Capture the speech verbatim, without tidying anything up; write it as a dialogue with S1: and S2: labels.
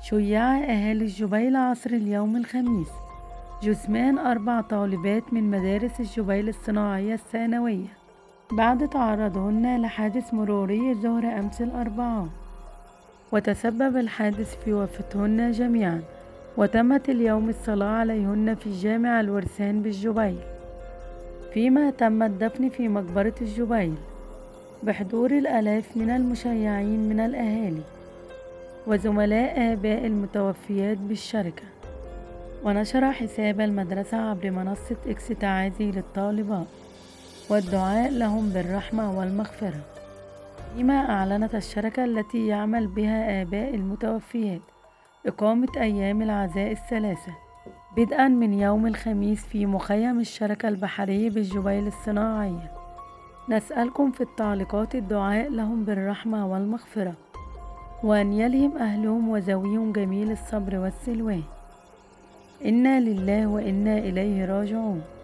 S1: شُيّع أهالي الجبيل عصر اليوم الخميس جثمان أربع طالبات من مدارس الجبيل الصناعية الثانوية بعد تعرضهن لحادث مروري ظهر أمس الأربعاء، وتسبب الحادث في وفاتهن جميعا، وتمت اليوم الصلاة عليهن في جامع الورسان بالجبيل، فيما تم الدفن في مقبرة الجبيل بحضور الآلاف من المشيعين من الأهالي وزملاء آباء المتوفيات بالشركة. ونشر حساب المدرسة عبر منصة إكس تعازي للطالبات والدعاء لهم بالرحمة والمغفرة، فيما أعلنت الشركة التي يعمل بها آباء المتوفيات إقامة أيام العزاء الثلاثة بدءا من يوم الخميس في مخيم الشركة البحري بالجبيل الصناعية. نسألكم في التعليقات الدعاء لهم بالرحمة والمغفرة، وأن يلهم أهلهم وذويهم جميل الصبر والسلوان. إنا لله وإنا إليه راجعون.